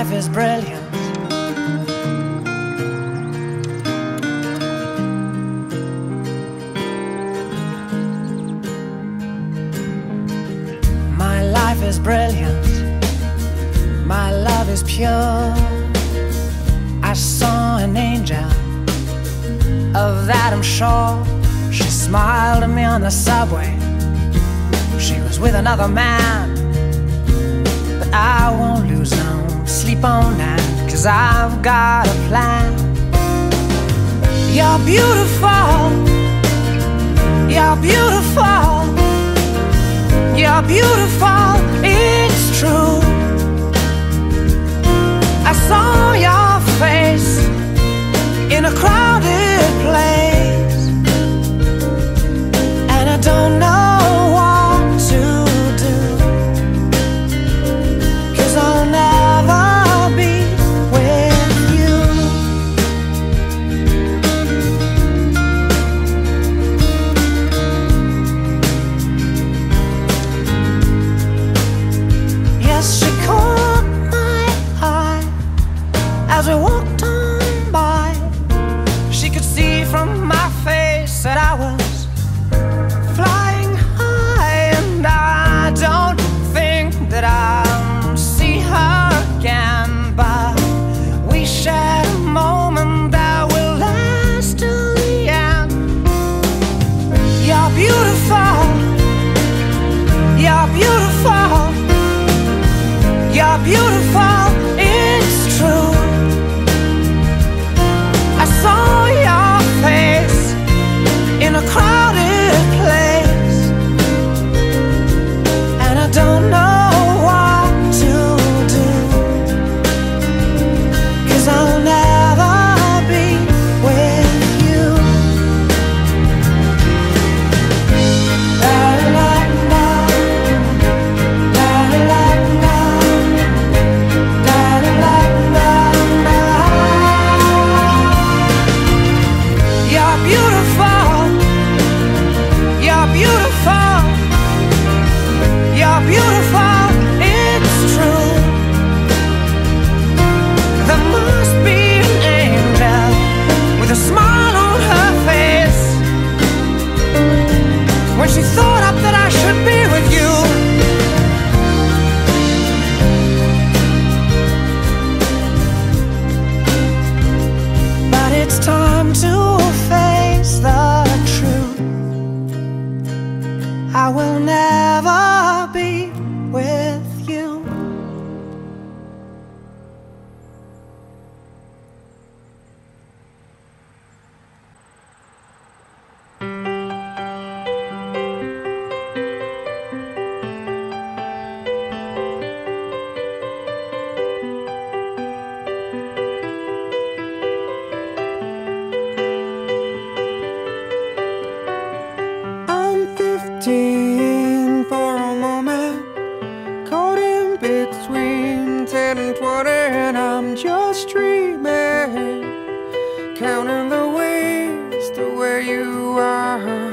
life is brilliant. My life is brilliant. My love is pure. I saw an angel, of that I'm sure. She smiled at me on the subway. She was with another man, but I won't lose no sleep on that, 'cause I've got a plan. You're beautiful. You're beautiful. You're beautiful. It's true. I saw your face in a crowded place, and I don't know what to do, 'cause I'll never be with you. Yes, she caught my eye as we walked on by. She could see from my face that I was flying high, and I don't think that I'll see her again, but we shared a moment that will last till the end. You're beautiful. You're beautiful. You're beautiful. It's true. I saw your face in a crowded place, and I don't know what to do, 'cause I'll never be with you. La la la, la la la, la la la la. You're beautiful. You're beautiful. You're beautiful. It's true. There must be an angel with a smile on her face when she thought up that I should be with you. But it's time to face the truth. I will never be with you. I'm 15 for a moment, caught in between 10 and 20, and I'm just dreaming, counting the ways to where you are.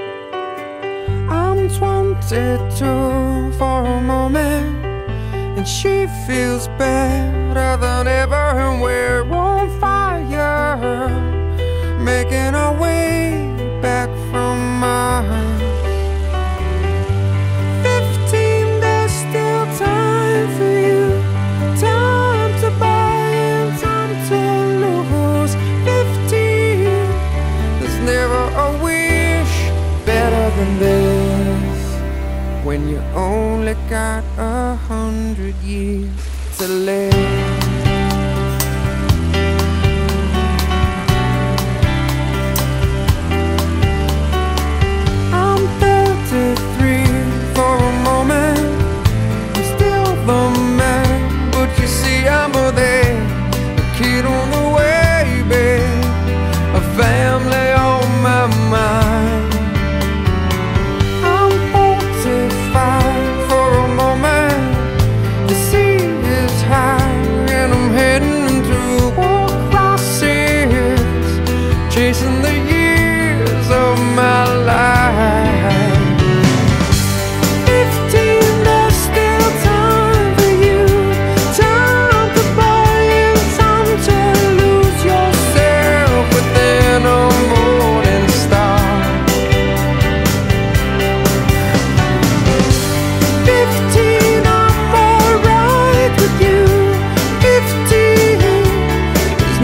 I'm 22 for a moment, and she feels better than ever, and we're on fire, making our way back from Mars. 15, there's still time for you, time to buy and time to lose. 15, there's never a wish better than this, when you only got 100 years to live. I'm 33 for a moment. I'm still the man, but you see I'm there, a kid on the way, babe, a family on my mind. I'm 45 for a moment. The sea is high.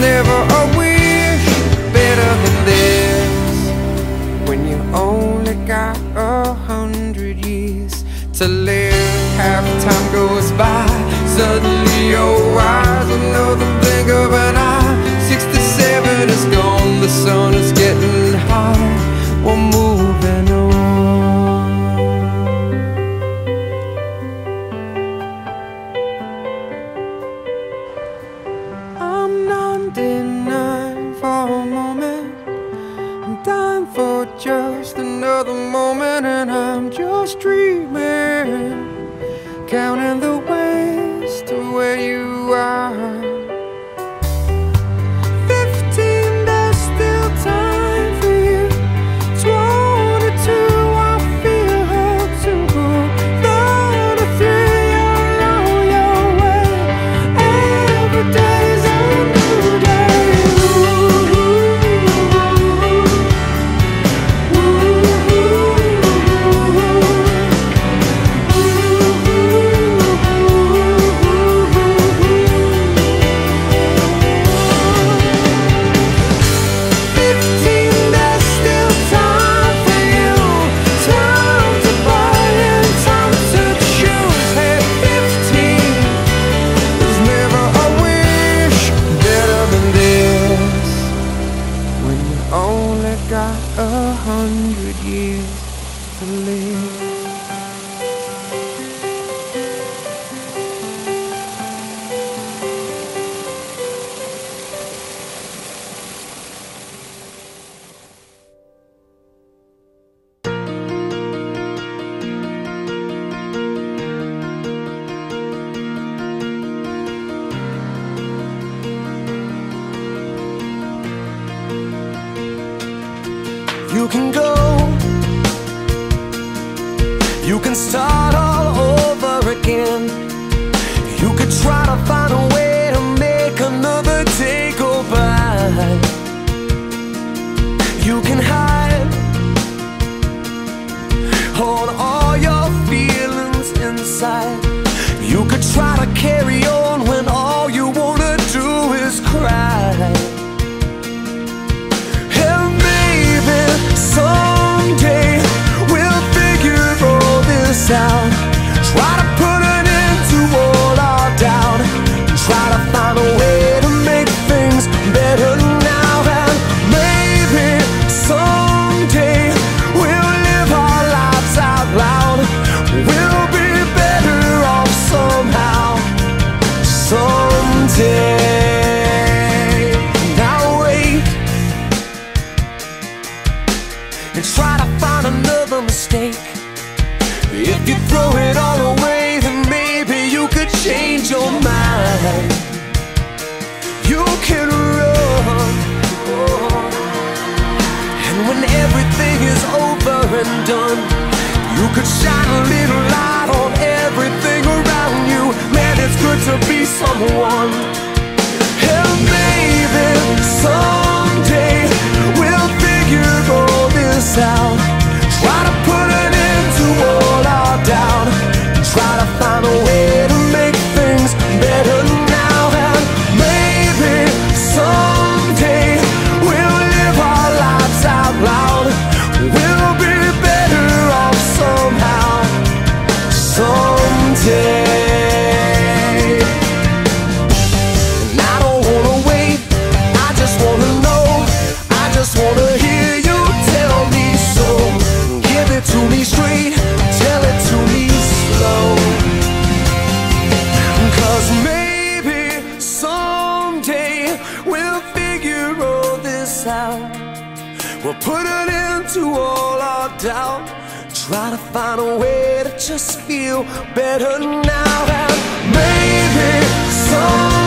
never a wish better than this. When you only got 100 years to live, half time goes by, suddenly you're wise. Another blink of an eye, 67 is gone, the sun is getting high. We're moving on. I'm 99 for a moment, I'm dying for just another moment, and I'm just dreaming, counting the ways to where you are. 15, there's still time for you. 22, I feel hurt to go. 33, you're on your way. Every day's a new day. Only got 100 years to live. You can go, you can start all over again. You could try to find a way to make another day go by. You can hide, hold all your feelings inside. You could try to carry on when all you wanna do is cry. Someday we'll figure all this out. Try to put an end to all our doubt. Try to find a way to make things better now. And maybe someday we'll live our lives out loud. We'll be better off somehow. Someday. And try to find another mistake. If you throw it all away, then maybe you could change your mind. You can run, and when everything is over and done, you could shine a little light on everything around you. Man, it's good to be someone. And maybe someday we'll figure all this out. Try to put an end to all our doubt. Try to find a way to make things better now. And maybe someday we'll live our lives out loud. We'll be better off somehow. Someday. And I don't wanna wait, I just wanna know. I just wanna hear you tell me so. Give it to me straight, tell it to me slow. 'Cause maybe someday we'll figure all this out. We'll put an end to all our doubt. Try to find a way to just feel better now. And maybe someday